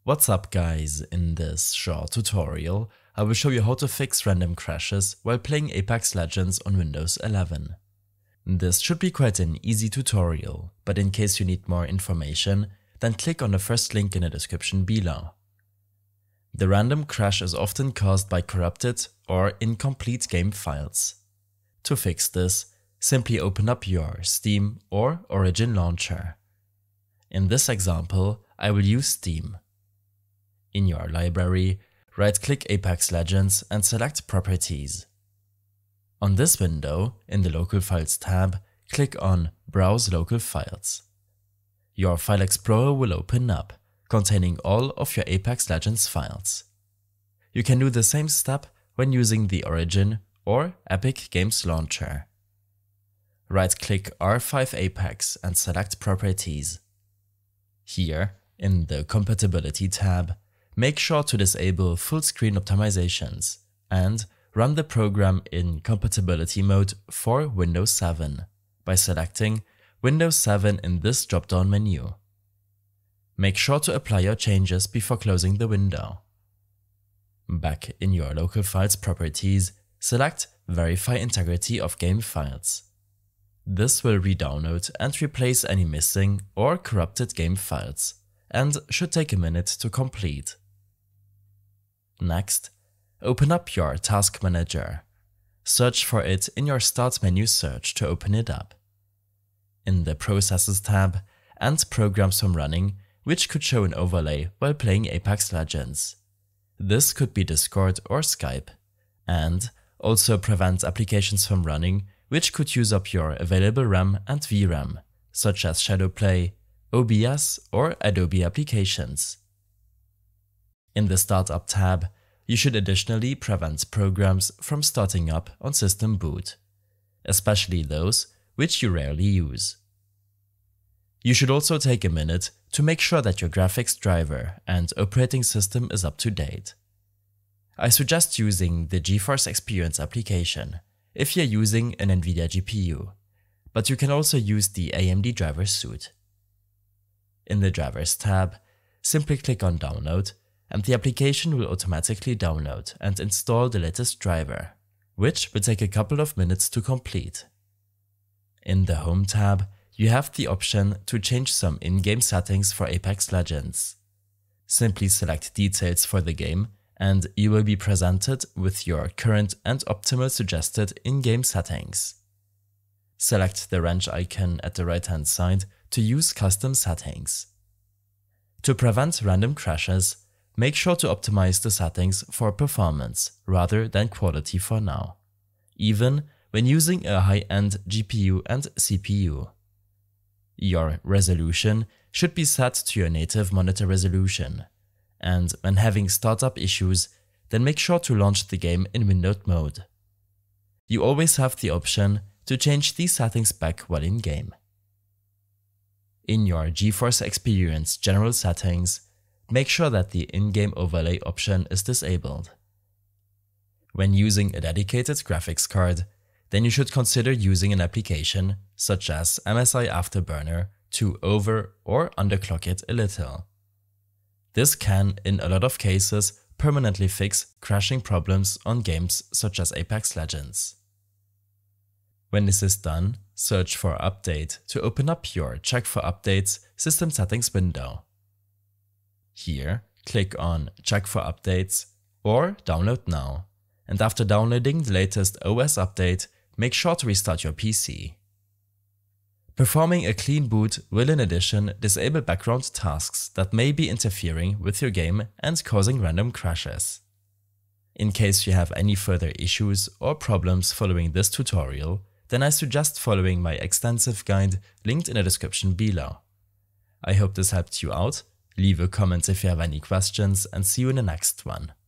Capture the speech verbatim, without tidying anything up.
What's up guys, in this short tutorial I will show you how to fix random crashes while playing Apex Legends on Windows eleven. This should be quite an easy tutorial, but in case you need more information, then click on the first link in the description below. The random crash is often caused by corrupted or incomplete game files. To fix this, simply open up your Steam or Origin launcher. In this example, I will use Steam. In your library, right-click Apex Legends and select Properties. On this window, in the Local Files tab, click on Browse Local Files. Your File Explorer will open up, containing all of your Apex Legends files. You can do the same step when using the Origin or Epic Games Launcher. Right-click R five Apex and select Properties. Here, in the Compatibility tab, make sure to disable full screen optimizations and run the program in compatibility mode for Windows seven by selecting Windows seven in this drop-down menu. Make sure to apply your changes before closing the window. Back in your local files properties, select Verify Integrity of Game Files. This will re-download and replace any missing or corrupted game files, and should take a minute to complete. Next, open up your Task Manager. Search for it in your Start menu search to open it up. In the Processes tab, end programs from running, which could show an overlay while playing Apex Legends. This could be Discord or Skype, and also prevent applications from running which could use up your available RAM and V RAM, such as Shadowplay, O B S or Adobe applications. In the Startup tab, you should additionally prevent programs from starting up on system boot, especially those which you rarely use. You should also take a minute to make sure that your graphics driver and operating system is up to date. I suggest using the GeForce Experience application if you're using an NVIDIA G P U, but you can also use the A M D driver suite. In the Drivers tab, simply click on Download, and the application will automatically download and install the latest driver, which will take a couple of minutes to complete. In the Home tab, you have the option to change some in-game settings for Apex Legends. Simply select Details for the game, and you will be presented with your current and optimal suggested in-game settings. Select the wrench icon at the right-hand side to use custom settings. To prevent random crashes, make sure to optimize the settings for performance rather than quality for now, even when using a high-end G P U and C P U. Your resolution should be set to your native monitor resolution, and when having startup issues, then make sure to launch the game in windowed mode. You always have the option to change these settings back while in-game. In your GeForce Experience general settings, make sure that the in-game overlay option is disabled. When using a dedicated graphics card, then you should consider using an application such as M S I Afterburner to over or underclock it a little. This can, in a lot of cases, permanently fix crashing problems on games such as Apex Legends. When this is done, search for Update to open up your Check for Updates System Settings window. Here, click on Check for Updates or Download Now, and after downloading the latest O S update, make sure to restart your P C. Performing a clean boot will in addition disable background tasks that may be interfering with your game and causing random crashes. In case you have any further issues or problems following this tutorial, then I suggest following my extensive guide linked in the description below. I hope this helped you out. Leave a comment if you have any questions, and see you in the next one.